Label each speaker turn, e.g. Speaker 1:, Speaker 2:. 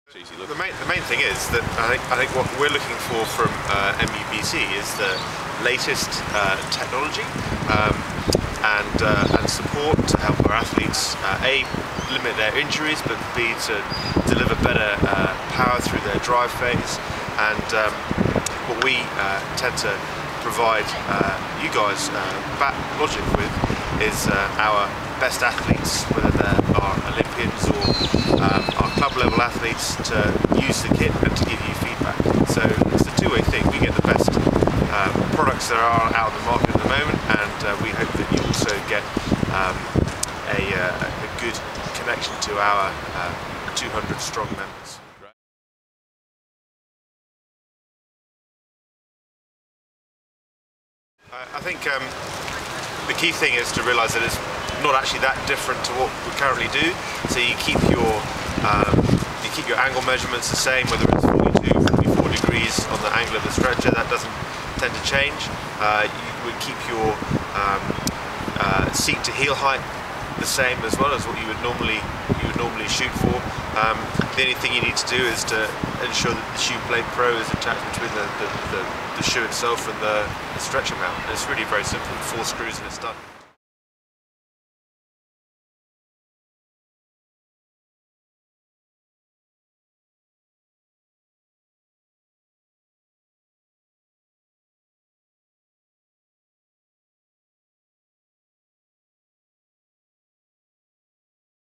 Speaker 1: The main thing is that I think what we're looking for from MUBC is the latest technology and support to help our athletes A, limit their injuries, but B, to deliver better power through their drive phase. And what we tend to provide you guys back logic with is our best athletes, whether they are Olympians or our club level athletes, to use the kit and to give you feedback. So it's a two-way thing. We get the best products that are out in the market at the moment, and we hope that you also get a good connection to our 200 strong members. I think the key thing is to realise that it's not actually that different to what we currently do. So you keep your angle measurements the same, whether it's 42, 44 degrees on the angle of the stretcher. That doesn't tend to change. You would keep your seat to heel height the same as well as what you would normally shoot for. The only thing you need to do is to ensure that the ShoePlate Pro is attached between the shoe itself and the stretcher mount. It's really very simple. 4 screws and it's done.